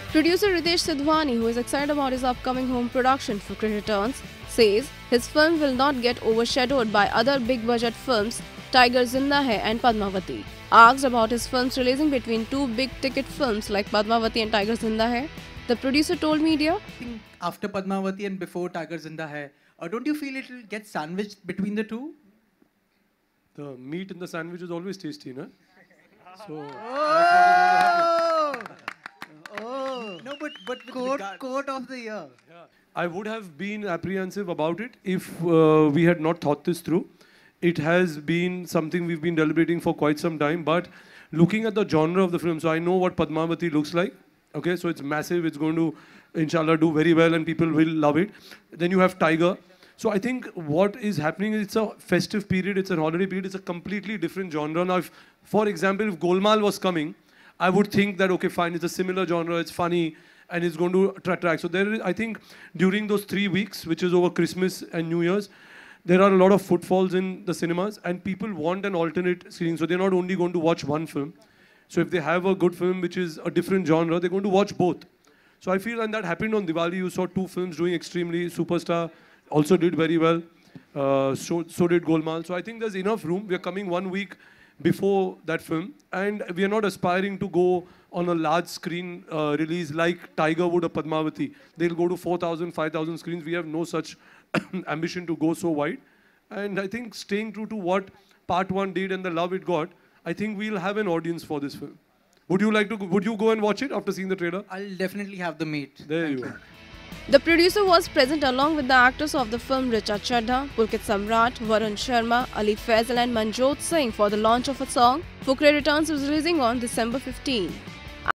Producer Ritesh Sidhwani, who is excited about his upcoming home production Fukre Returns, says his film will not get overshadowed by other big-budget films Tiger Zinda Hai and Padmavati. Asked about his films releasing between two big-ticket films like Padmavati and Tiger Zinda Hai, the producer told media, I think after Padmavati and before Tiger Zinda Hai, don't you feel it will get sandwiched between the two? The meat in the sandwich is always tasty, no? So No, but with quote of the year. I would have been apprehensive about it if we had not thought this through. It has been something we've been deliberating for quite some time, but looking at the genre of the film, so I know what Padmavati looks like. Okay, so it's massive, it's going to, inshallah, do very well and people will love it. Then you have Tiger. So I think what is happening is it's a festive period, it's a holiday period, it's a completely different genre. Now, if, for example, if Golmaal was coming, I would think that, okay, fine, it's a similar genre, it's funny, and it's going to attract. So there is, I think, during those 3 weeks, which is over Christmas and New Year's, there are a lot of footfalls in the cinemas, and people want an alternate screening. So they're not only going to watch one film. So if they have a good film, which is a different genre, they're going to watch both. So I feel, and that happened on Diwali, you saw 2 films doing extremely. Superstar also did very well. So did Golmaal. So I think there's enough room. We're coming 1 week before that film, and we are not aspiring to go on a large screen release like Tiger would or Padmavati. They'll go to 4,000, 5,000 screens. We have no such ambition to go so wide. And I think staying true to what part 1 did and the love it got, I think we'll have an audience for this film. Would you go and watch it after seeing the trailer? I'll definitely have the meat. There you go. The producer was present along with the actors of the film Richa Chadha, Pulkit Samrat, Varun Sharma, Ali Faisal and Manjot Singh for the launch of a song. Fukre Returns is releasing on December 15.